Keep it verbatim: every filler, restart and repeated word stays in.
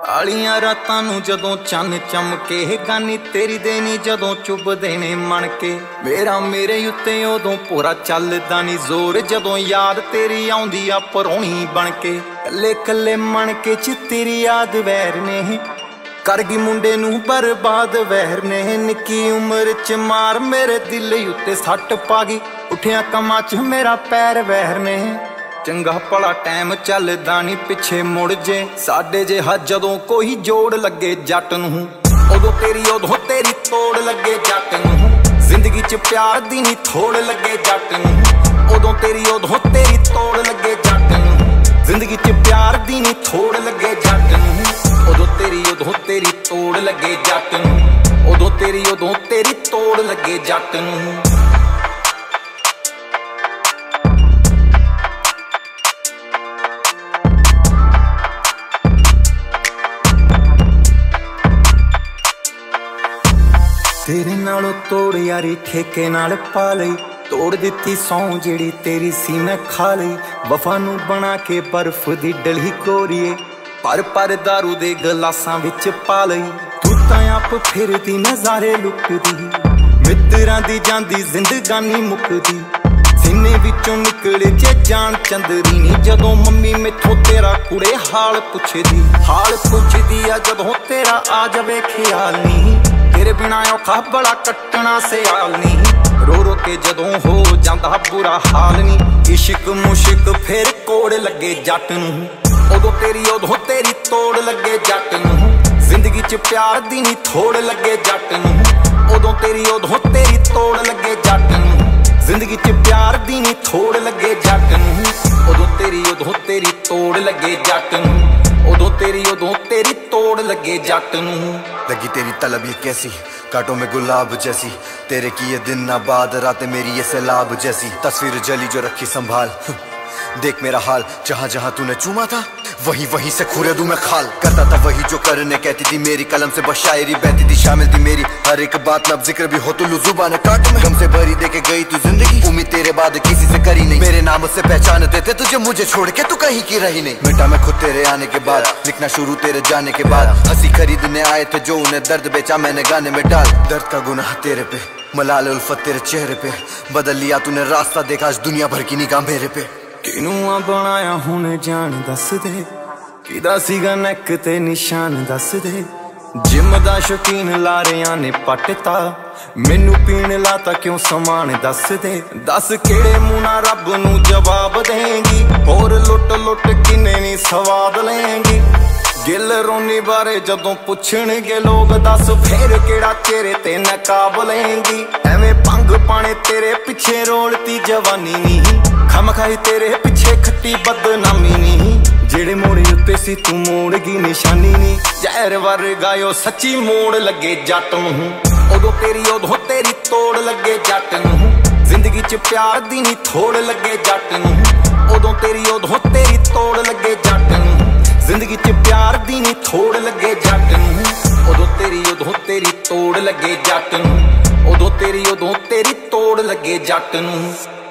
ਆਲੀਆਂ ਰਾਤਾਂ ਨੂੰ ਜਦੋਂ ਚੰਨ ਚਮਕੇ ਗਾਨੀ ਤੇਰੀ ਦੇਣੀ ਜਦੋਂ ਚੁੱਭਦੇ ਨੇ ਮਣ ਕੇ ਮੇਰਾ ਮੇਰੇ ਉੱਤੇ ਉਦੋਂ ਪੂਰਾ ਚੱਲਦਾ ਨਹੀਂ ਜ਼ੋਰ ਜਦੋਂ ਯਾਦ ਤੇਰੀ ਆਉਂਦੀ ਆ ਪਰੋਣੀ ਬਣ ਕੇ ਕੱਲੇ ਕੱਲੇ ਮਣ ਕੇ ਚ ਤੇਰੀ ਯਾਦ ਵੈਰ ਨੇ ਕਰ ਗਈ ਮੁੰਡੇ ਨੂੰ ਬਰਬਾਦ ਵਹਿਰ ਨੇ ਨਿੱਕੀ ਉਮਰ ਚ ਮਾਰ ਮੇਰੇ ਦਿਲ ਉੱਤੇ ਸੱਟ ਪਾ ਗਈ ਉੱਠਿਆ ਕਮਾਂ ਚ ਮੇਰਾ ਪੈਰ ਵਹਿਰ ਨੇ ਚੰਗਾ ਭਲਾ ਟਾਈਮ ਚੱਲਦਾ ਨਹੀਂ ਪਿੱਛੇ ਮੁੜ ਜੇ ਸਾਡੇ ਜੇ ਹ ਜਦੋਂ ਕੋਈ ਜੋੜ ਲੱਗੇ ਜੱਟ ਨੂੰ ਉਦੋਂ ਤੇਰੀ ਉਦੋਂ ਤੇਰੀ ਤੋੜ ਲੱਗੇ ਜੱਟ ਨੂੰ ਜ਼ਿੰਦਗੀ ਚ ਪਿਆਰ ਦੀ ਨਹੀਂ ਥੋੜ ਲੱਗੇ ਜੱਟ ਨੂੰ ਉਦੋਂ ਤੇਰੀ ਉਦੋਂ ਤੇਰੀ ਤੋੜ ਲੱਗੇ ਜੱਟ ਨੂੰ ਜ਼ਿੰਦਗੀ ਚ ਪਿਆਰ ਦੀ ਨਹੀਂ ਥੋੜ ਲੱਗੇ ਜੱਟ ਨੂੰ ਉਦੋਂ ਤੇਰੀ ਉਦੋਂ ਤੇਰੀ ਤੋੜ ਲੱਗੇ ਜੱਟ ਨੂੰ ਉਦੋਂ ਤੇਰੀ ਉਦੋਂ ਤੇਰੀ ਤੋੜ ਲੱਗੇ ਜੱਟ ਨੂੰ तेरे नालों तोड़ यारी ठेके नाल पा लई तोड़ दिती सौं जिहड़ी तेरी सी मैं खा लई वफा नूं बना के बर्फ दी डली कोरीए पर पर दारू दे गलासां विच पा लई तू तां आप फिरदी नज़ारे लुकदी मित्तरां दी जांदी जिंदगानी मुकदी सीने विचों निकले जे जान चंदरी नी जदों मम्मी मैथों तेरा कुड़े हाल पुछदी हाल पुछदी आ जदों तेरा आ जावे ख्याल नी तेरे बिना औखा बड़ा कट्टना सियाल नहीं रो रो के जदों हो जांदा बुरा हाल नहीं इश्क मुश्क फिर कोड़ लगे जट नूं उदों तेरी उदों तेरी तोड़ लगे जट नूं जिंदगी च प्यार दी नहीं थोड़ लगे जट नूं उदों तेरी उदों तेरी तोड़ लगे जट नूं जिंदगी च प्यार दी नहीं थोड़ लगे जट नूं उदों तेरी उदों तेरी तोड़ लगे जट नूं उदों तेरी उदों तेरी तोड़ लगे जट नूं लगी तेरी तलब ये कैसी कांटों में गुलाब जैसी तेरे की ये दिन ना बाद रातें मेरी ये सैलाब जैसी तस्वीर जली जो रखी संभाल देख मेरा हाल जहाँ जहाँ तूने चूमा था वही वहीं से खुरे दूं मैं खाल करता था वही जो करने कहती थी मेरी कलम से बस शायरी बहती थी शामिल थी मेरी हर एक बात में अब जिक्र भी हो तो लू जुबान काट में गम से भरी देके गई तू जिंदगी उम्मीद तेरे बाद किसी से करी नहीं मेरे नाम से पहचानते थे तुझे मुझे छोड़ के तू कहीं की रही नहीं मिटा मैं खुद तेरे आने के बाद लिखना शुरू तेरे जाने के बाद हंसी खरीदने आए थे जो उन्हें दर्द बेचा मैंने गाने में डाल दर्द का गुनाह तेरे पे मलाल उल्फत तेरे चेहरे पे बदल लिया तूने रास्ता देखा आज दुनिया भर की निगाह मेरे पे किनूं बनाया हुण जान दस दे किदा सीगा नैक ते निशान दस दे जिम दा शौकीन लारियां ने पटता मैनू पीण लाता क्यों समान दस दे दस केड़े मूंह नाल रब नूं जवाब देंगी होर लुट लुट किन्ने नी स्वाद लेंगी गिल रोनी बारे जदों पुछणगे लोग दस फेर केड़ा तेरे ते नकाब लेंगी एवें भंग पाने तेरे पिछे रोलती जवानी नी खम खाई तेरे पिछे खट्टी बदनामी नी जेड़े मोड़े उत्ते सी तू मोड़ गई निशानी नी जहर वर्गायो सच्ची मोड़ लगे जट नूं उदों तेरी उदों तेरी तोड़ लगे जट नूं जिंदगी च प्यार दी नहीं थोड़ लगे जट नूं उदों तेरी उदों तेरी तोड़ लगे जट नूं जिंदगी च प्यार दी नहीं थोड़ लगे जट नूं उदों तेरी उदों तेरी तोड़ लगे जट नूं उदों तेरी उदों तेरी तोड़ लगे जट नूं।